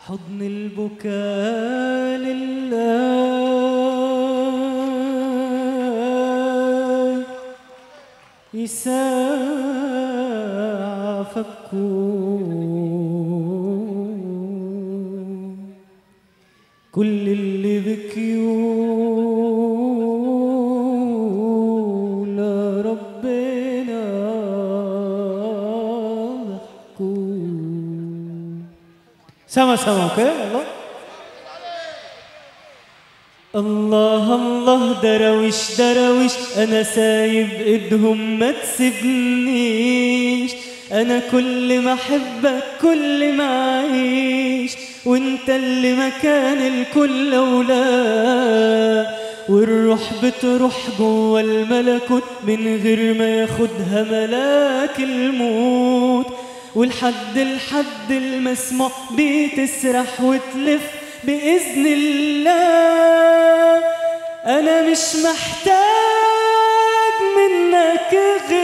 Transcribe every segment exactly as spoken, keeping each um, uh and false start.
حضن البكاء لله يساع فكون كل اللي بكيوا لربنا ضحكوا. سما سما اوكي. الله الله الله درويش درويش انا سايب ايدهم ما تسيبنيش، انا كل ما احبك كل ما اعيش، وانت اللي مكان الكل اولاه، والروح بتروح جوا الملكوت من غير ما ياخدها ملاك الموت، والحد الحد المسموع بتسرح وتلف بإذن الله. أنا مش محتاج منك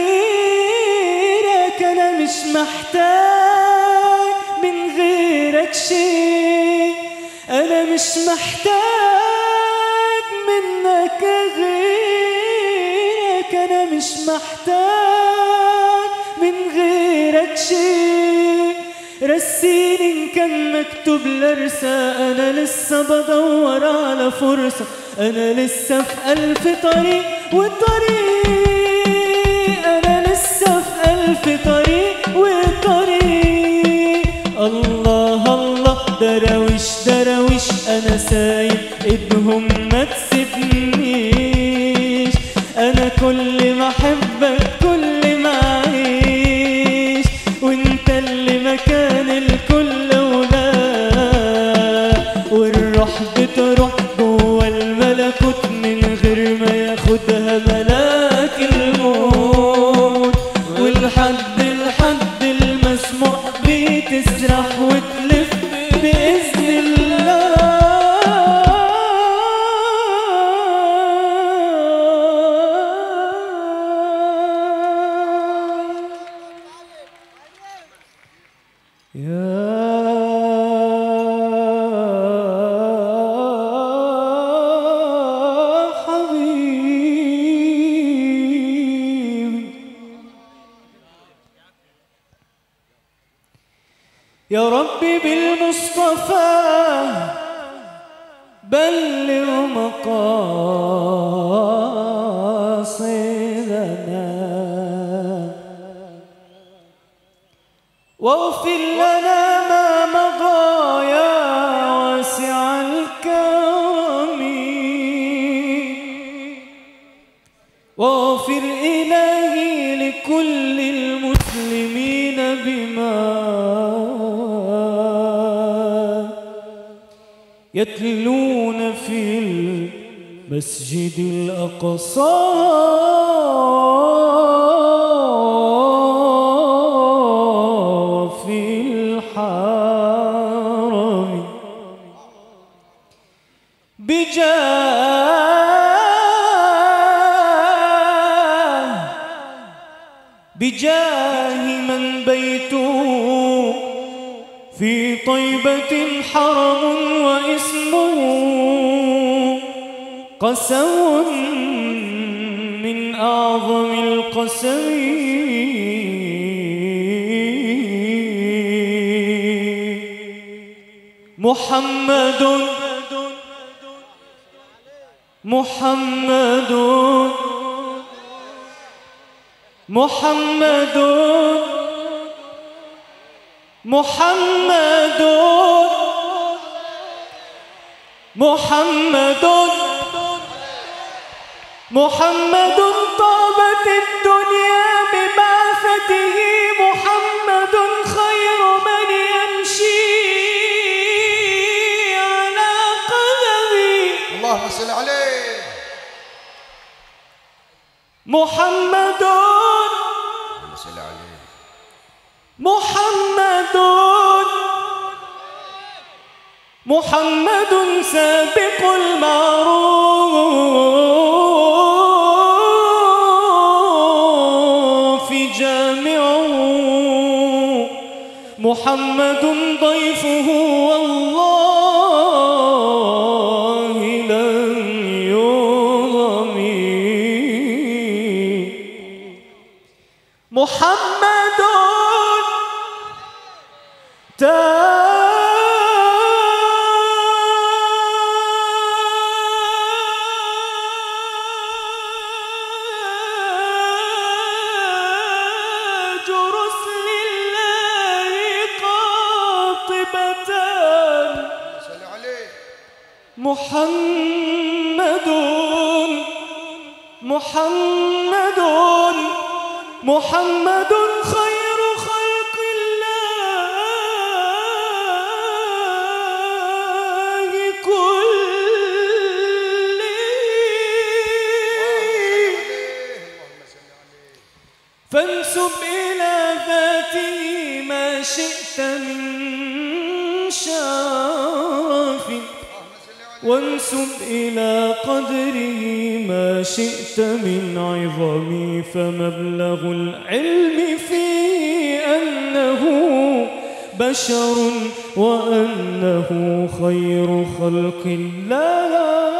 غيرك، أنا مش محتاج من غيرك شيء، أنا مش محتاج منك غيرك، أنا مش محتاج من غيرك شيء. رسيني إن كان مكتوب لارسى، أنا لسه بدور على فرصة، أنا لسه في ألف طريق وطريق، أنا لسه في ألف طريق وطريق. الله الله درويش درويش أنا سايب إيدهم ما تسيبنيش، أنا كل ما أحبك كل ما أعيش، وأنت اللي مكان الكل أولاه، والروح بتروح جوا الملكوت من غير ما ياخدها ملاك الموت، والحد الحد المسموع بتسرح وتلف بإذن الله. يا حبيبي يا ربي بالمصطفى بلغ مقاصدنا، واغفر لنا ما مضى يا واسع الكرم، واغفر إلهي لكل المسلمين بما يتلون في المسجد الأقصى في الحرم، بجاه بجاه من بيته في طيبة حرم واسمه قسم من أعظم القسم، محمد محمد محمد محمد محمد محمد طابت الدنيا ببعثته، محمد خير من يمشي على قدمه. اللهم صل عليه. محمد اللهم صل عليه. محمد محمد سابق المعروف جامع، محمد ضيفه والله محمد تاج رسل الله قاطبتان صل عليه. محمد محمد محمد خير خلق الله كلهم فانسب إلى ذاته ما شئت من شرف وانسب إلى قدره ما شئت من عظم فمبلغ العلم في أنه بشر وأنه خير خلق الله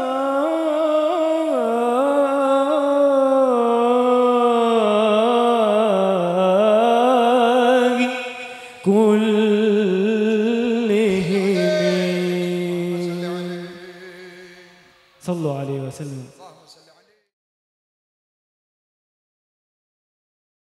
كلهم. صلوا عليه وسلم.